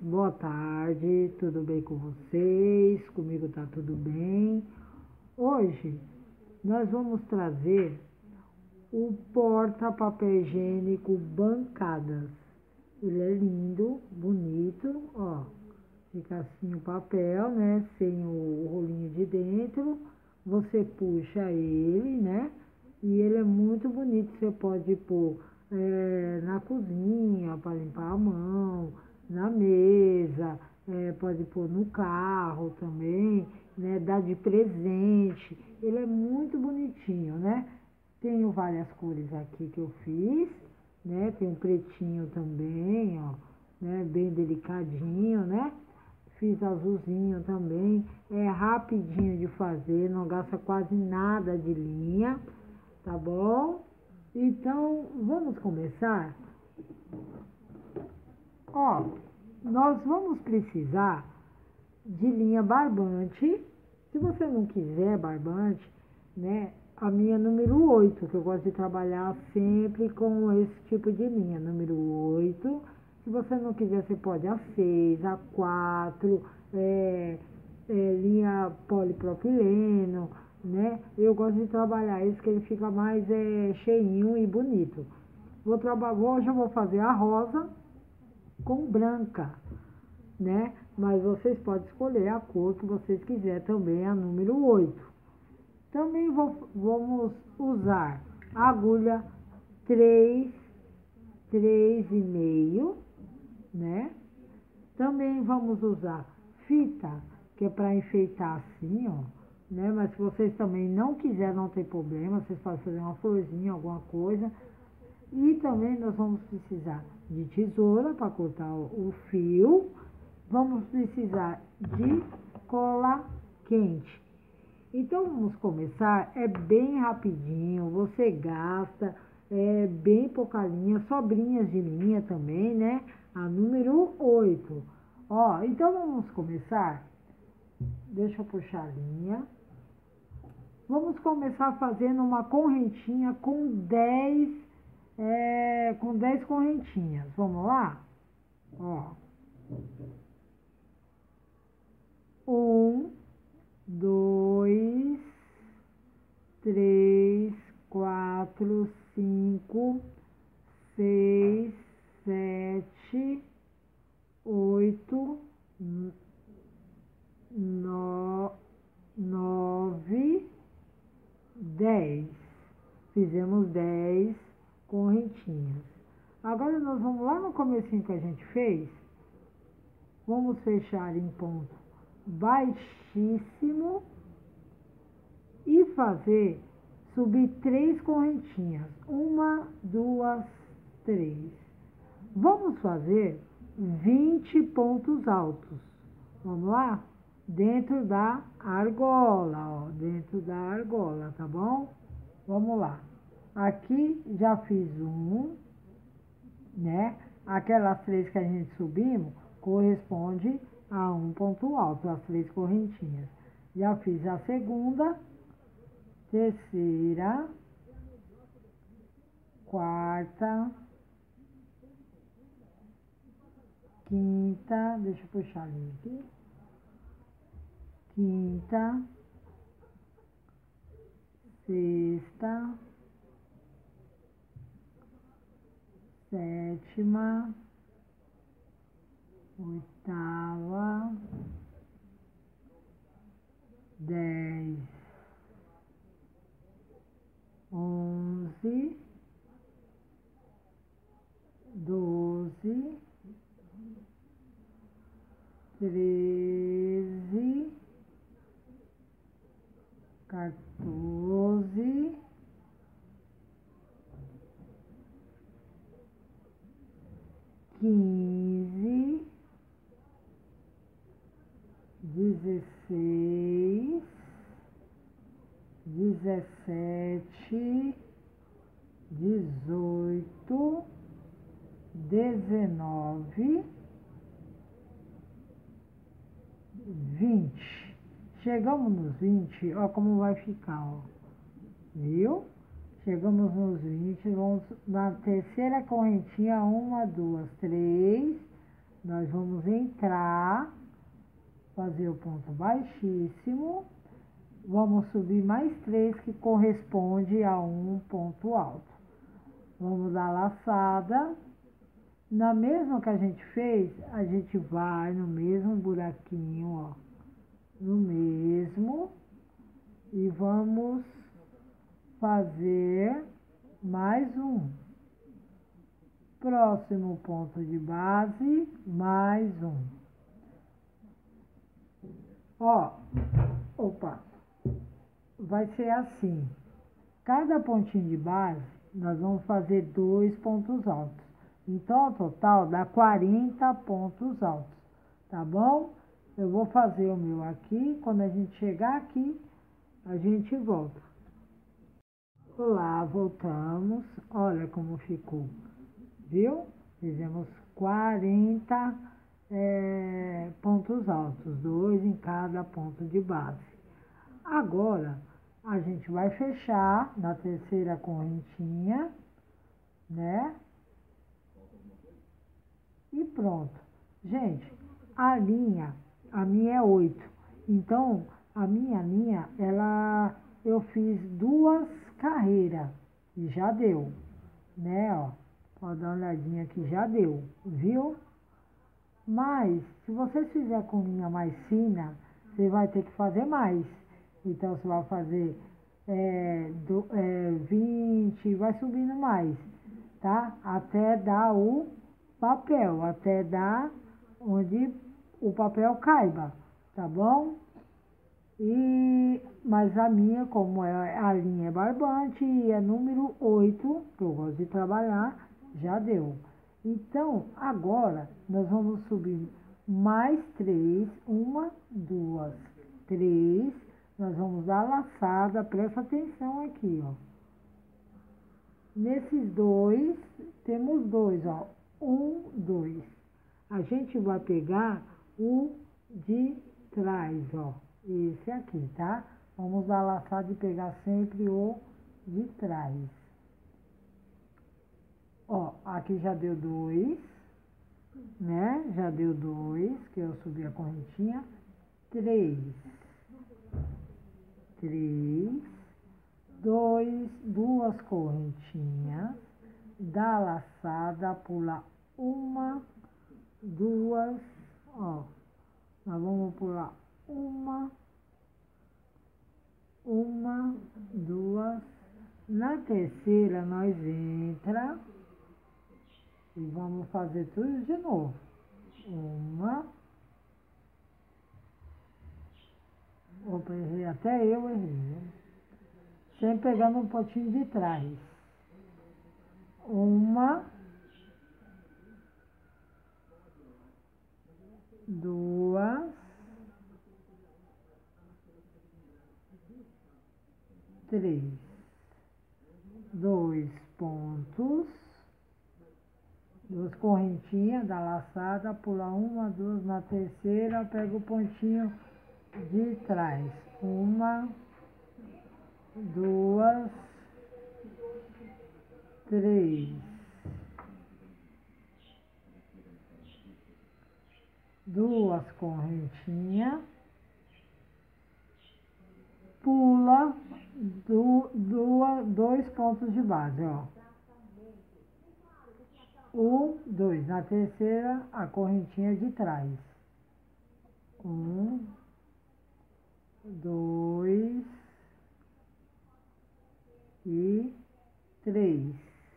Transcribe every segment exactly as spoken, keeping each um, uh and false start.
Boa tarde, tudo bem com vocês? Comigo tá tudo bem. Hoje nós vamos trazer o porta-papel higiênico Bancadas. Ele é lindo, bonito, ó. Fica assim o papel, né? Sem o rolinho de dentro. Você puxa ele, né? E ele é muito bonito. Você pode pôr é, na cozinha para limpar a mão, na mesa, é, pode pôr no carro também, né? Dar de presente. Ele é muito bonitinho, né? Tenho várias cores aqui que eu fiz, né? Tem um pretinho também, ó, né? Bem delicadinho, né? Fiz azulzinho também, é rapidinho de fazer, não gasta quase nada de linha, tá bom? Então, vamos começar? Ó, nós vamos precisar de linha barbante. Se você não quiser barbante, né? A minha número oito, que eu gosto de trabalhar sempre com esse tipo de linha, número oito. Se você não quiser, você pode a seis, a quatro, é, é, linha polipropileno, né? Eu gosto de trabalhar isso, que ele fica mais é, cheinho e bonito. Vou trabalhar, hoje eu vou fazer a rosa com branca, né? Mas vocês podem escolher a cor que vocês quiserem também, a número oito. Também vou, vamos usar agulha três, três e meio, né? Também vamos usar fita, que é para enfeitar assim, ó, né? Mas se vocês também não quiserem, não tem problema, vocês podem fazer uma florzinha, alguma coisa. E também nós vamos precisar de tesoura para cortar o fio. Vamos precisar de cola quente. Então vamos começar, é bem rapidinho, você gasta é, bem pouca linha, sobrinhas de linha também, né? A número oito. Ó, então vamos começar, deixa eu puxar a linha. Vamos começar fazendo uma correntinha com dez, é, com dez correntinhas, vamos lá? Ó. Um, dois, três, quatro, cinco, seis, sete, oito, no, nove, dez. Fizemos dez correntinhas. Agora nós vamos lá no comecinho que a gente fez. Vamos fechar em ponto baixíssimo e fazer subir três correntinhas. Uma, duas, três. Vamos fazer vinte pontos altos. Vamos lá? Dentro da argola, ó. Dentro da argola, tá bom? Vamos lá. Aqui já fiz um, né? Aquelas três que a gente subimos corresponde a um ponto alto, as três correntinhas. Já fiz a segunda, terceira, quarta, quinta, deixa eu puxar ali aqui, quinta, sexta, sétima, oitava, dez, onze, doze, treze, quatorze, quinze, dezesseis, dezessete, dezoito, dezenove, vinte. Chegamos nos vinte, ó como vai ficar, ó. Viu? Chegamos nos vinte, vamos na terceira correntinha, uma, duas, três, nós vamos entrar, fazer o ponto baixíssimo, vamos subir mais três, que corresponde a um ponto alto. Vamos dar laçada. Na mesma que a gente fez, a gente vai no mesmo buraquinho, ó, no mesmo, e vamos fazer mais um. Próximo ponto de base, mais um. Ó, opa, vai ser assim. Cada pontinho de base, nós vamos fazer dois pontos altos. Então, ao total, dá quarenta pontos altos, tá bom? Eu vou fazer o meu aqui, quando a gente chegar aqui, a gente volta. Olá, voltamos. Olha como ficou, viu? Fizemos quarenta é, pontos altos, dois em cada ponto de base. Agora, a gente vai fechar na terceira correntinha, né? E pronto. Gente, a linha, a minha é oito. Então, a minha linha, ela, eu fiz duas carreiras e já deu, né, ó. Pode dar uma olhadinha aqui, já deu, viu? Mas, se você fizer com linha mais fina, você vai ter que fazer mais. Então, você vai fazer é, do, é, vinte, vai subindo mais, tá? Até dar o papel, até dar onde o papel caiba, tá bom? E, mas a minha, como é, a linha é barbante e é número oito, que eu gosto de trabalhar, já deu. Então, agora, nós vamos subir mais três, uma, duas, três, nós vamos dar laçada, presta atenção aqui, ó. Nesses dois, temos dois, ó, um, dois. A gente vai pegar o de trás, ó, esse aqui, tá? Vamos dar laçada e pegar sempre o de trás. Ó, aqui já deu dois, né? Já deu dois, que eu subi a correntinha. Três. Três. Dois, duas correntinhas. Dá laçada, pula uma, duas, ó. Nós vamos pular uma, uma, duas. Na terceira, nós entra e vamos fazer tudo de novo. Uma. Opa, errei, até eu errei, né? Sempre pegando um pontinho de trás. Uma. Duas. Três. Dois pontos. Duas correntinhas, dá laçada, pula uma, duas, na terceira, pega o pontinho de trás. Uma, duas, três. Duas correntinhas. Pula do, do, dois pontos de base, ó. Um, dois. Na terceira, a correntinha de trás. Um, dois e três.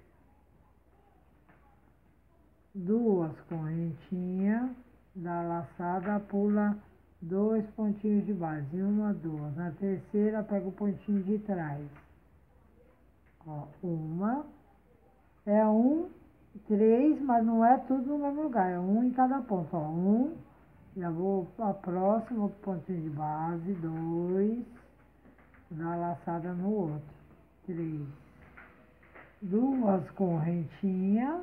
Duas correntinhas, dá laçada, pula dois pontinhos de base. Uma, duas. Na terceira, pega o pontinho de trás. Ó, uma. É um, três, mas não é tudo no mesmo lugar. É um em cada ponto. Ó, um. Já vou para próximo, outro pontinho de base. Dois. Dá laçada no outro. Três. Duas correntinhas.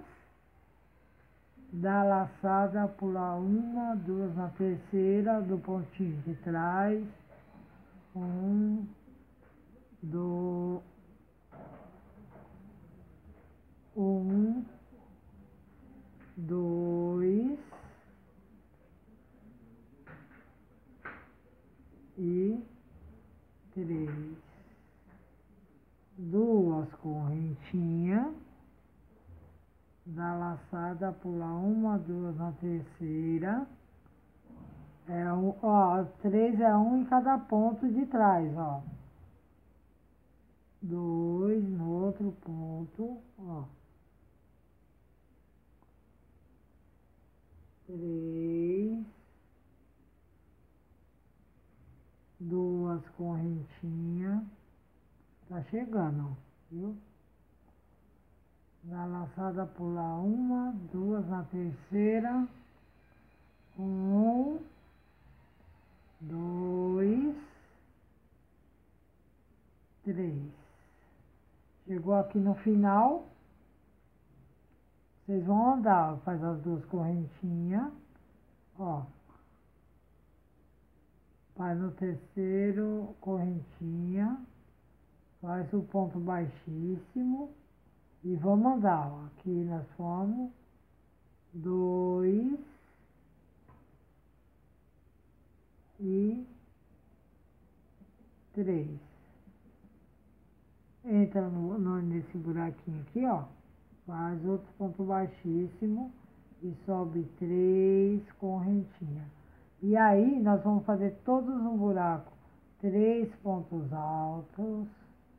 Dá laçada, pular uma, duas na terceira, do pontinho de trás. Um, do, um, dois, duas correntinhas, da laçada, pular uma, duas na terceira, é um, ó, três é um em cada ponto de trás, ó, dois no outro ponto, ó, três, duas correntinhas, tá chegando, ó, viu? Na laçada pular uma, duas na terceira, um, dois, três. Chegou aqui no final, vocês vão andar, faz as duas correntinhas, ó. Faz no terceiro, correntinha, faz o ponto baixíssimo e vamos andar, ó. Aqui nós fomos, dois e três. Entra no, no, nesse buraquinho aqui, ó, faz outro ponto baixíssimo e sobe três correntinhas. E aí, nós vamos fazer todos no buraco, três pontos altos,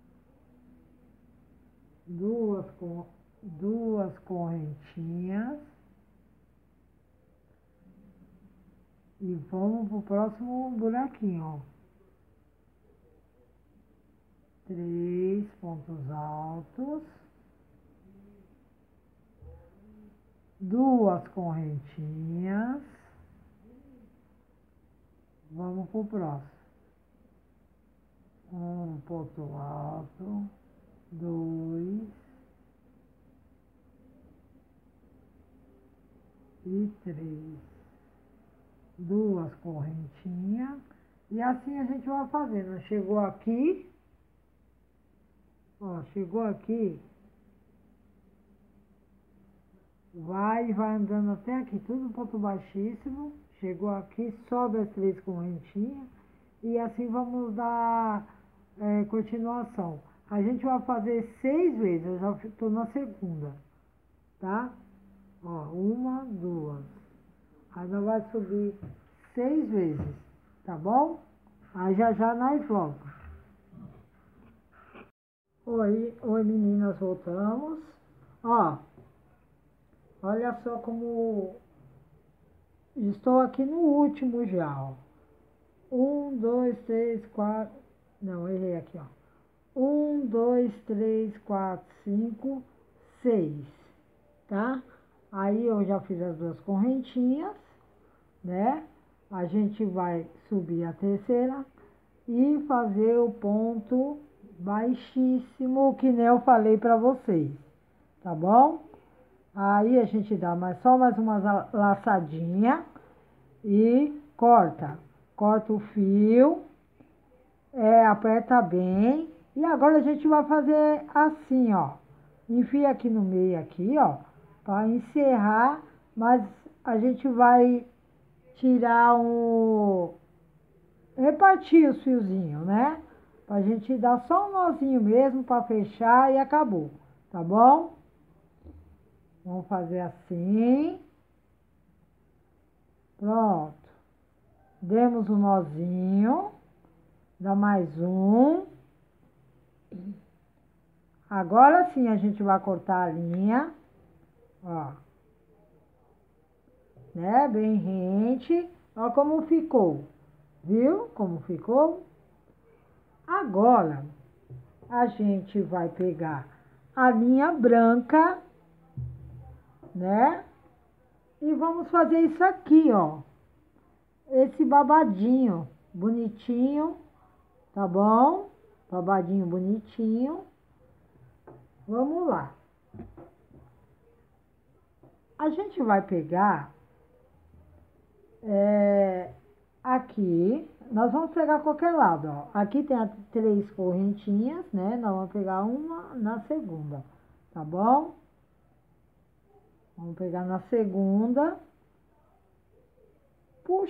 duas, duas correntinhas, e vamos pro próximo buraquinho, ó. Três pontos altos, duas correntinhas, vamos pro próximo. Um ponto alto, dois e três. Duas correntinhas, e assim a gente vai fazendo. Chegou aqui, ó, chegou aqui, vai, vai andando até aqui, tudo ponto baixíssimo. Chegou aqui, sobe as três correntinhas, e assim vamos dar é, continuação. A gente vai fazer seis vezes, eu já estou na segunda, tá? Ó, uma, duas. Aí nós vamos subir seis vezes, tá bom? Aí já já nós voltamos. Oi, oi meninas, voltamos. Ó, olha só como estou aqui no último já, ó. Um, dois, três, quatro... Não, errei aqui, ó. Um, dois, três, quatro, cinco, seis, tá? Aí eu já fiz as duas correntinhas, né? A gente vai subir a terceira e fazer o ponto baixíssimo, que nem eu falei pra vocês, tá bom? Aí a gente dá mais, só mais uma laçadinha e corta. Corta o fio, é, aperta bem. E agora a gente vai fazer assim, ó. Enfia aqui no meio, aqui, ó, para encerrar, mas a gente vai tirar um... repartir os fiozinhos, né? Pra gente dar só um nozinho mesmo para fechar e acabou, tá bom? Vamos fazer assim. Pronto. Demos um nozinho. Dá mais um. Agora sim a gente vai cortar a linha. Ó. Né? Bem rente. Ó como ficou. Viu como ficou? Agora, a gente vai pegar a linha branca, né? E vamos fazer isso aqui, ó. Esse babadinho bonitinho, tá bom? Babadinho bonitinho. Vamos lá. A gente vai pegar é, aqui, nós vamos pegar qualquer lado, ó. Aqui tem as três correntinhas, né? Nós vamos pegar uma na segunda, tá bom? Vamos pegar na segunda.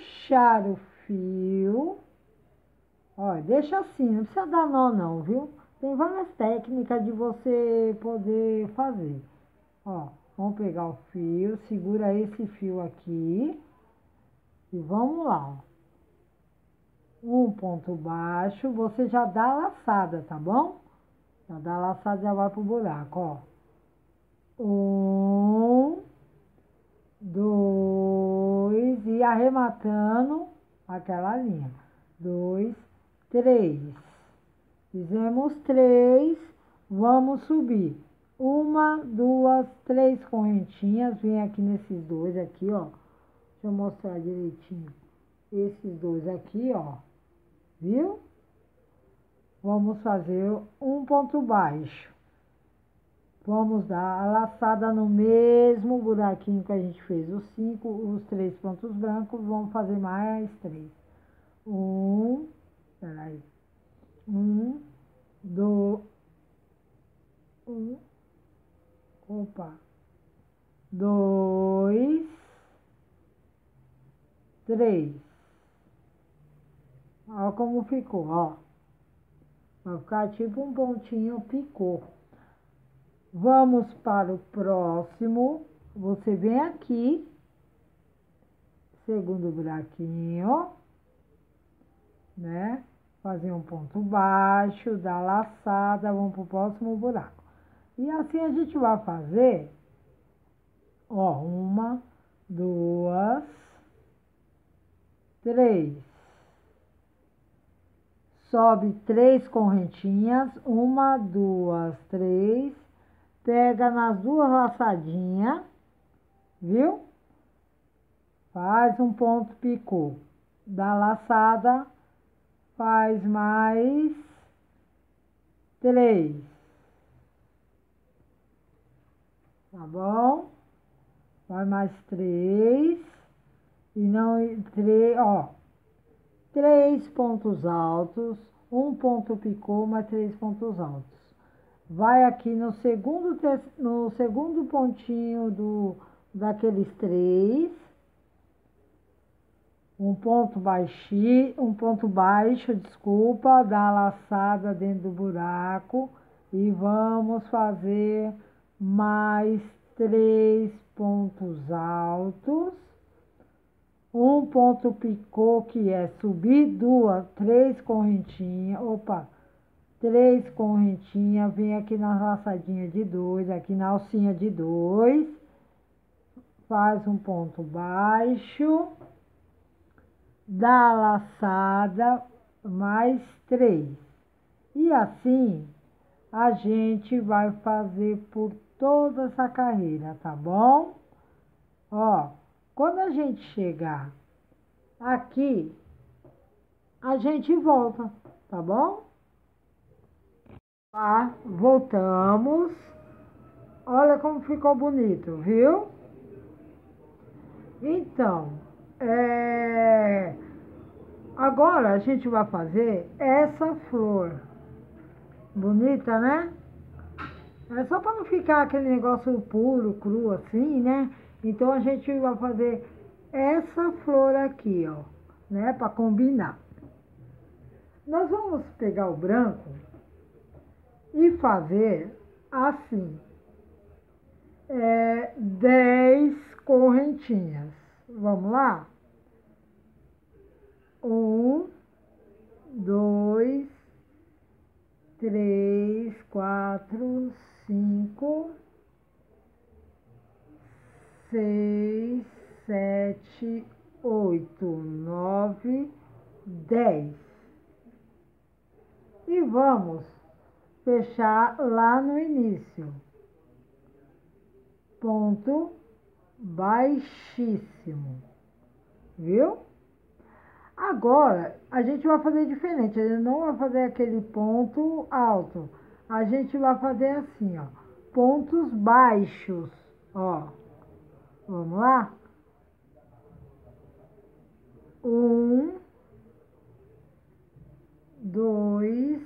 Puxar o fio. Ó, deixa assim, não precisa dar nó não, viu? Tem várias técnicas de você poder fazer. Ó, vamos pegar o fio, segura esse fio aqui e vamos lá, ó. Um ponto baixo, você já dá a laçada, tá bom? Já dá a laçada, já vai pro buraco, ó. Um, dois, e arrematando aquela linha. Dois, três. Fizemos três, vamos subir. Uma, duas, três correntinhas, vem aqui nesses dois aqui, ó. Deixa eu mostrar direitinho. Esses dois aqui, ó. Viu? Vamos fazer um ponto baixo. Vamos dar a laçada no mesmo buraquinho que a gente fez os cinco, os três pontos brancos. Vamos fazer mais três. Um, peraí. Um, dois, um, opa, dois, três. Olha como ficou, ó. Vai ficar tipo um pontinho picô. Vamos para o próximo. Você vem aqui, segundo buraquinho, né? Fazer um ponto baixo, dar laçada, vamos pro próximo buraco. E assim a gente vai fazer, ó, uma, duas, três. Sobe três correntinhas, uma, duas, três. Pega nas duas laçadinhas, viu? Faz um ponto picô. Dá laçada, faz mais três. Tá bom? Vai mais três. E não, três, ó. Três pontos altos, um ponto picô, mais três pontos altos. Vai aqui no segundo, no segundo pontinho do, daqueles três. Um ponto baixo, um ponto baixo, desculpa, dá a laçada dentro do buraco e vamos fazer mais três pontos altos, um ponto picô, que é subir duas, três correntinhas, opa, três correntinhas, vem aqui na laçadinha de dois, aqui na alcinha de dois, faz um ponto baixo, dá a laçada, mais três. E assim, a gente vai fazer por toda essa carreira, tá bom? Ó, quando a gente chegar aqui, a gente volta, tá bom? Tá, voltamos. Olha como ficou bonito, viu? Então, é... agora a gente vai fazer essa flor. Bonita, né? É só para não ficar aquele negócio puro, cru assim, né? Então a gente vai fazer essa flor aqui, ó, né? Para combinar. Nós vamos pegar o branco e fazer assim, é, dez correntinhas. Vamos lá? Um, dois, três, quatro, cinco, seis, sete, oito, nove, dez. E vamos fechar lá no início. Ponto baixíssimo. Viu? Agora, a gente vai fazer diferente. A gente não vai fazer aquele ponto alto. A gente vai fazer assim, ó. Pontos baixos. Ó. Vamos lá? Um, dois,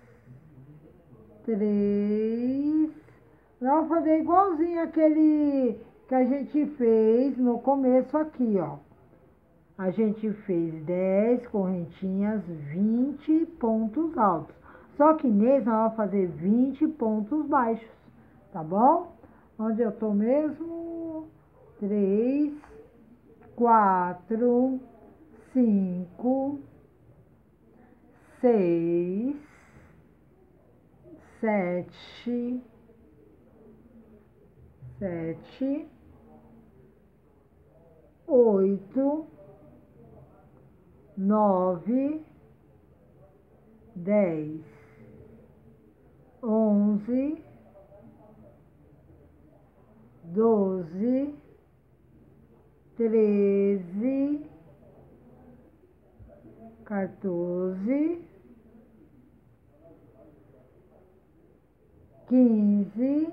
três. Nós vamos fazer igualzinho aquele que a gente fez no começo aqui, ó. A gente fez dez correntinhas, vinte pontos altos. Só que nesse nós vamos fazer vinte pontos baixos, tá bom? Onde eu tô mesmo? Três, quatro, cinco, seis, sete, sete, oito, nove, dez, onze, doze, treze, quatorze, quinze,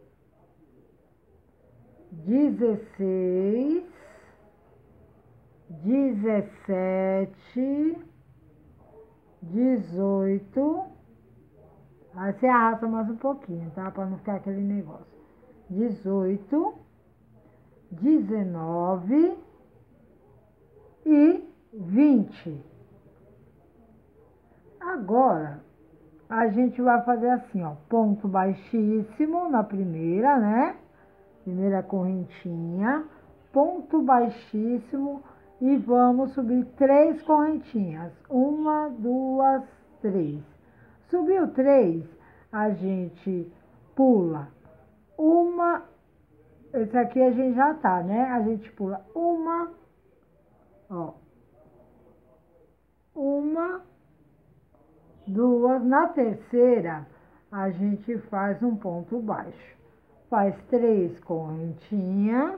dezesseis, dezessete, dezoito. Aí você arrasta mais um pouquinho, tá? Para não ficar aquele negócio. dezoito, dezenove e vinte. Agora, a gente vai fazer assim, ó, ponto baixíssimo na primeira, né? Primeira correntinha, ponto baixíssimo e vamos subir três correntinhas. Uma, duas, três. Subiu três, a gente pula uma, esse aqui a gente já tá, né? A gente pula uma, ó, uma, duas. Na terceira, a gente faz um ponto baixo. Faz três correntinhas,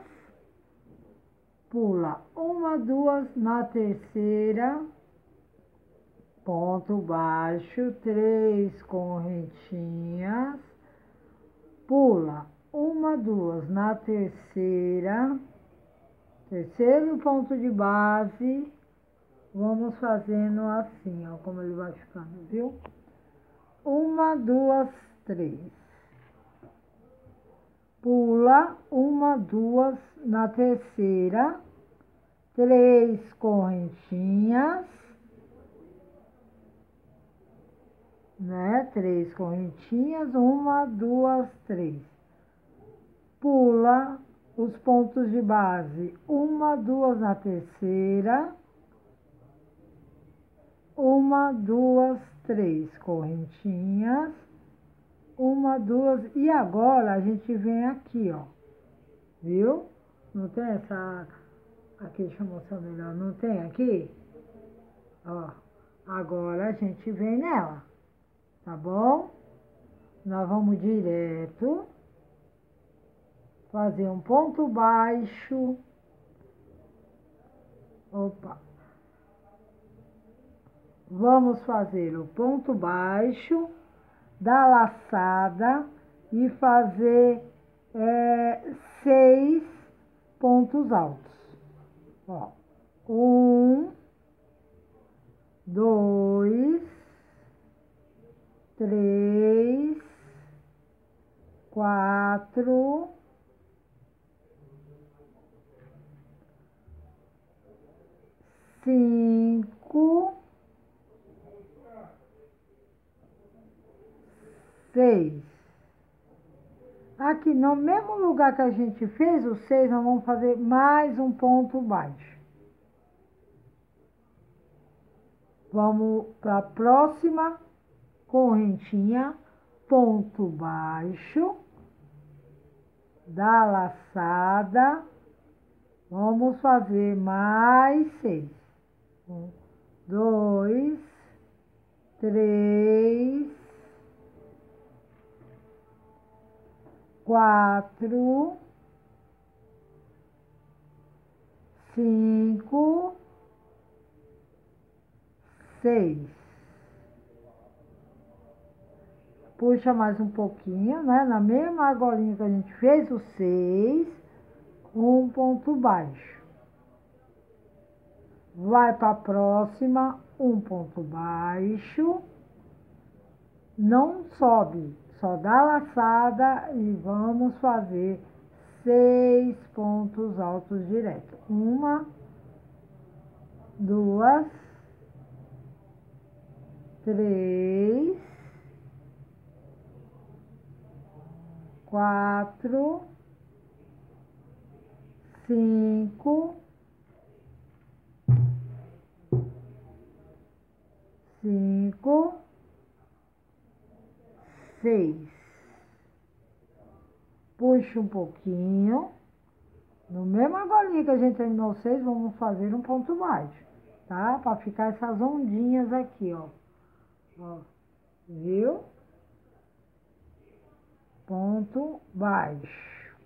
pula uma, duas, na terceira, ponto baixo, três correntinhas, pula uma, duas, na terceira, terceiro ponto de base, vamos fazendo assim, ó, como ele vai ficando, viu? Uma, duas, três. Pula uma, duas, na terceira, três correntinhas, né? Três correntinhas, uma, duas, três. Pula os pontos de base, uma, duas na terceira, uma, duas, três correntinhas, uma, duas, e agora a gente vem aqui, ó, viu? Não tem essa, aqui, deixa eu mostrar melhor, não tem aqui? Ó, agora a gente vem nela, tá bom? Nós vamos direto, fazer um ponto baixo, opa, vamos fazer o ponto baixo da laçada e fazer é, seis pontos altos. Ó, um, dois, três, quatro, cinco, seis. Aqui no mesmo lugar que a gente fez o seis, nós vamos fazer mais um ponto baixo. Vamos para a próxima correntinha, ponto baixo da laçada. Vamos fazer mais seis. Um, dois, três, quatro, cinco, seis. Puxa mais um pouquinho, né? Na mesma argolinha que a gente fez o seis, um ponto baixo. Vai para a próxima, um ponto baixo. Não sobe, só dá laçada e vamos fazer seis pontos altos direto. Uma, duas, três, quatro, cinco, cinco, seis. Puxa um pouquinho. No mesmo agulhinha que a gente terminou seis, vamos fazer um ponto baixo, tá? Para ficar essas ondinhas aqui, ó. Ó, viu? Ponto baixo.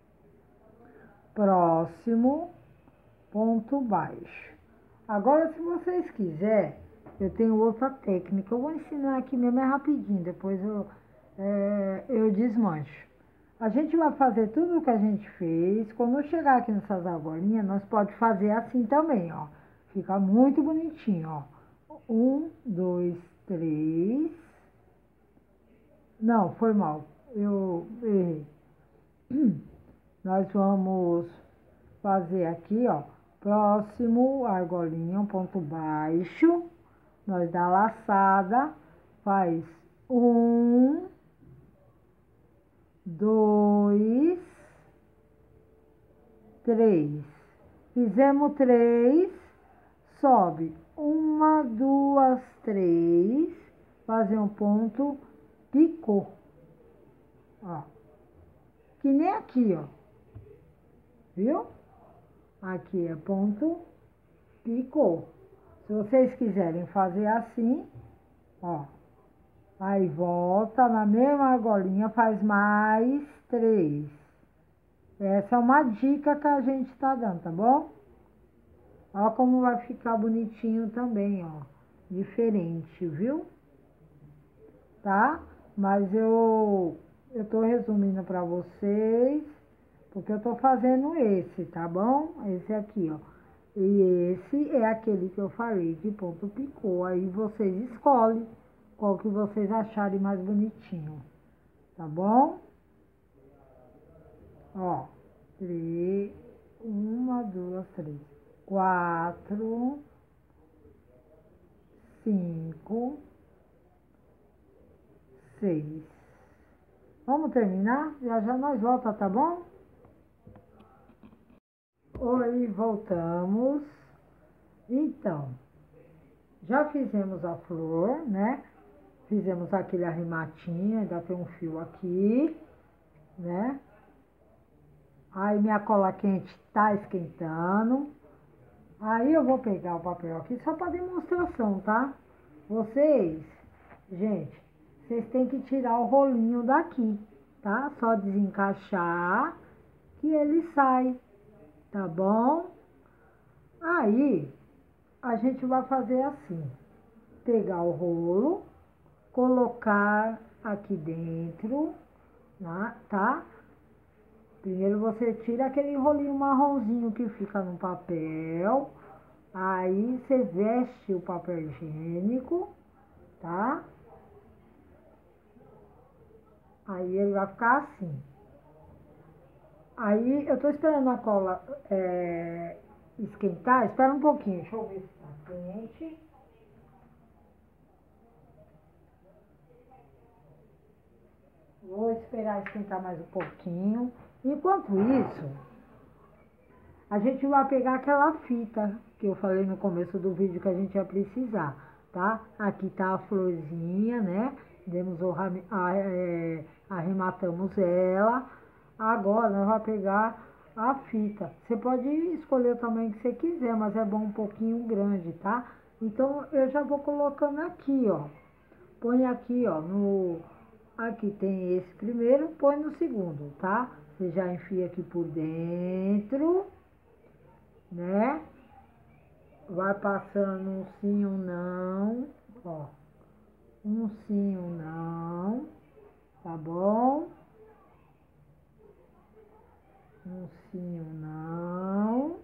Próximo, ponto baixo. Agora, se vocês quiserem, eu tenho outra técnica. Eu vou ensinar aqui mesmo, é rapidinho, depois eu, é, eu desmancho. A gente vai fazer tudo o que a gente fez. Quando chegar aqui nessas argolinhas, nós pode fazer assim também, ó. Fica muito bonitinho, ó. Um, dois, três. Não, foi mal. Eu errei. Nós vamos fazer aqui, ó. Próximo, argolinha, um ponto baixo. Nós dá laçada. Faz um, dois, três. Fizemos três, sobe uma, duas, três, fazer um ponto, picô. Ó, que nem aqui, ó, viu? Aqui é ponto, picô. Se vocês quiserem fazer assim, ó, aí volta na mesma argolinha, faz mais três. Essa é uma dica que a gente tá dando, tá bom? Ó como vai ficar bonitinho também, ó. Diferente, viu? Tá? Mas eu, eu tô resumindo pra vocês, porque eu tô fazendo esse, tá bom? Esse aqui, ó. E esse é aquele que eu falei de ponto picô. Aí vocês escolhem qual que vocês acharem mais bonitinho, tá bom? Ó, três, uma, duas, três, quatro, cinco, seis. Vamos terminar? Já já nós volta, tá bom? Oi, voltamos. Então, já fizemos a flor, né? Fizemos aquele arrematinho, ainda tem um fio aqui, né? Aí minha cola quente tá esquentando. Aí eu vou pegar o papel aqui só para demonstração, tá? Vocês, gente, vocês têm que tirar o rolinho daqui, tá? Só desencaixar que ele sai, tá bom? Aí a gente vai fazer assim, pegar o rolo, colocar aqui dentro, né, tá? Primeiro você tira aquele rolinho marronzinho que fica no papel, aí você veste o papel higiênico, tá? Aí ele vai ficar assim. Aí eu tô esperando a cola é, esquentar, espera um pouquinho, deixa eu ver se tá quente. Vou esperar esquentar mais um pouquinho. Enquanto isso, a gente vai pegar aquela fita que eu falei no começo do vídeo que a gente ia precisar, tá? Aqui tá a florzinha, né? Demos o, é, arrematamos ela. Agora nós vamos pegar a fita. Você pode escolher o tamanho que você quiser, mas é bom um pouquinho grande, tá? Então eu já vou colocando aqui, ó. Põe aqui, ó, no... Aqui tem esse primeiro, põe no segundo, tá? Você já enfia aqui por dentro, né? Vai passando um sim, um não, ó. Um sim, um não, tá bom? Um sim, um não.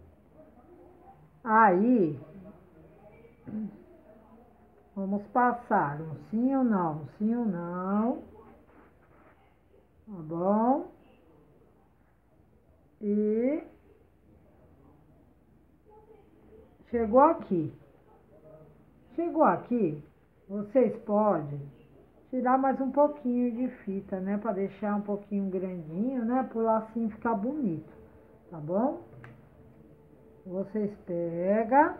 Aí, vamos passar um sim ou não, um sim ou não, tá bom? E chegou aqui. Chegou aqui, vocês podem tirar mais um pouquinho de fita, né? Pra deixar um pouquinho grandinho, né? Pro lacinho ficar bonito, tá bom? Vocês pegam,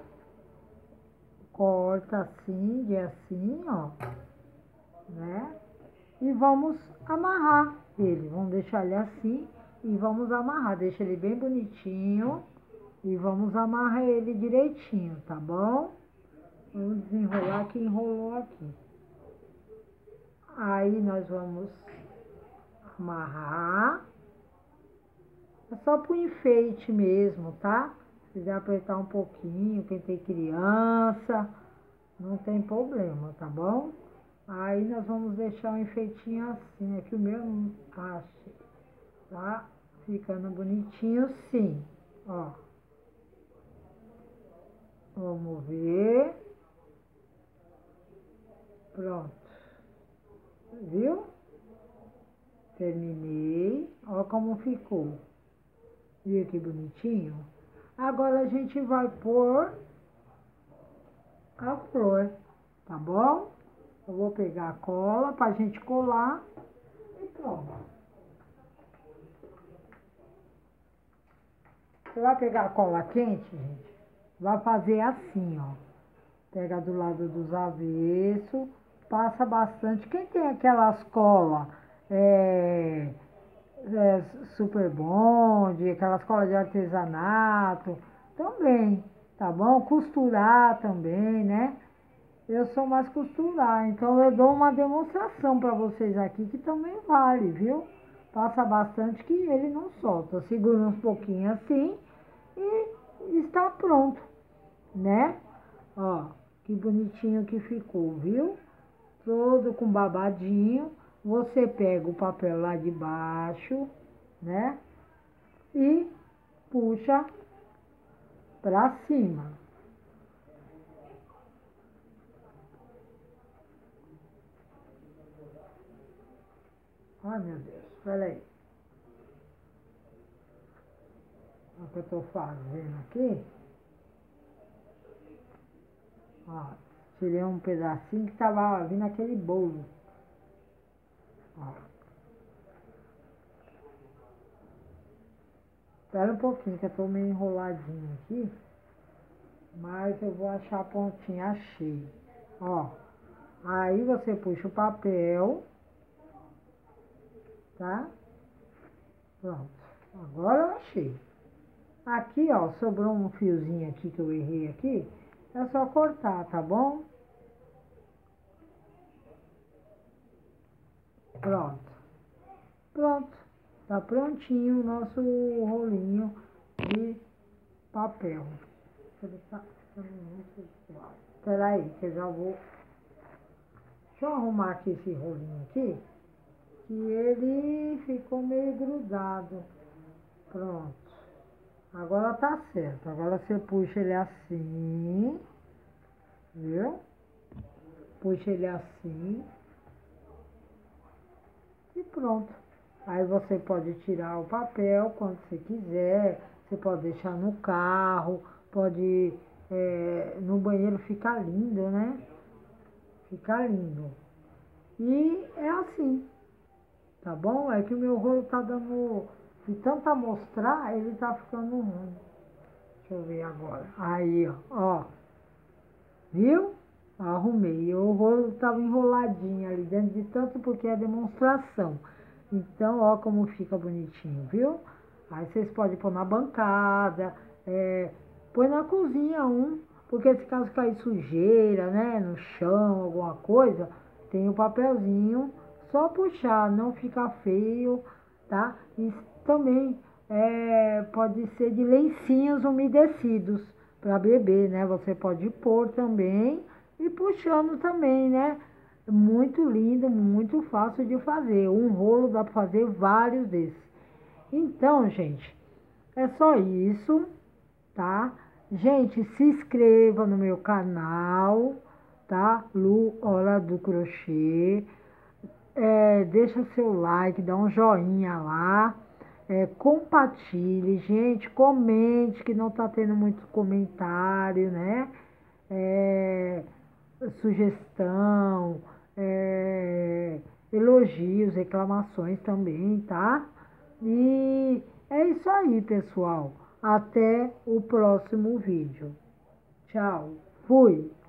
corta assim, de assim, ó, né? E vamos amarrar ele. Vamos deixar ele assim e vamos amarrar. Deixa ele bem bonitinho e vamos amarrar ele direitinho, tá bom? Vamos desenrolar que enrolou aqui. Aí nós vamos amarrar. É só pro enfeite mesmo, tá? Se quiser apertar um pouquinho, quem tem criança, não tem problema, tá bom? Aí nós vamos deixar um enfeitinho assim. Aqui o meu não acha, tá? Ficando bonitinho sim, ó. Vamos ver. Pronto. Viu? Terminei. Ó como ficou. Viu que bonitinho? Agora a gente vai pôr a flor, tá bom? Eu vou pegar a cola pra gente colar e pronto. Você vai pegar a cola quente, gente? Vai fazer assim, ó. Pega do lado dos avessos, passa bastante. Quem tem aquelas colas é, é, Super Bond, aquelas colas de artesanato, também, tá bom? Costurar também, né? Eu sou mais costurar, então eu dou uma demonstração para vocês aqui que também vale, viu? Passa bastante que ele não solta. Segura uns pouquinho assim e está pronto, né? Ó, que bonitinho que ficou, viu? Todo com babadinho. Você pega o papel lá de baixo, né? E puxa pra cima. Ai, meu Deus, peraí. O que eu tô fazendo aqui? Ó, tirei um pedacinho que tava vindo aquele bolo. Ó. Espera um pouquinho que eu tô meio enroladinho aqui. Mas eu vou achar a pontinha, achei. Ó, aí você puxa o papel, tá? Pronto, agora eu achei. Aqui, ó, sobrou um fiozinho aqui que eu errei aqui. É só cortar, tá bom? Pronto. Pronto. Tá prontinho o nosso rolinho de papel. Ele tá... Espera aí, que eu já vou... Deixa eu arrumar aqui esse rolinho aqui, que ele ficou meio grudado. Pronto. Agora tá certo. Agora você puxa ele assim, viu? Puxa ele assim e pronto. Aí você pode tirar o papel quando você quiser. Você pode deixar no carro, pode é, no banheiro, ficar lindo, né? Ficar lindo. E é assim, tá bom? É que o meu rolo tá dando... De tanto mostrar, ele tá ficando ruim. Deixa eu ver agora. Aí, ó. ó. Viu? Arrumei. O rolo tava enroladinho ali dentro de tanto porque é demonstração. Então, ó como fica bonitinho, viu? Aí vocês podem pôr na bancada, é, põe na cozinha um, porque se caso cair sujeira, né, no chão, alguma coisa, tem o papelzinho, só puxar, não fica feio, tá? E também é, pode ser de lencinhos umedecidos para beber, né? Você pode pôr também e puxando também, né? Muito lindo, muito fácil de fazer. Um rolo dá para fazer vários desses. Então, gente, é só isso, tá? Gente, se inscreva no meu canal, tá? Lu Hora do Crochê. É, deixa seu like, dá um joinha lá. É, compartilhe, gente, comente, que não tá tendo muito comentário, né? É, sugestão, é, elogios, reclamações também, tá? E é isso aí, pessoal. Até o próximo vídeo. Tchau. Fui.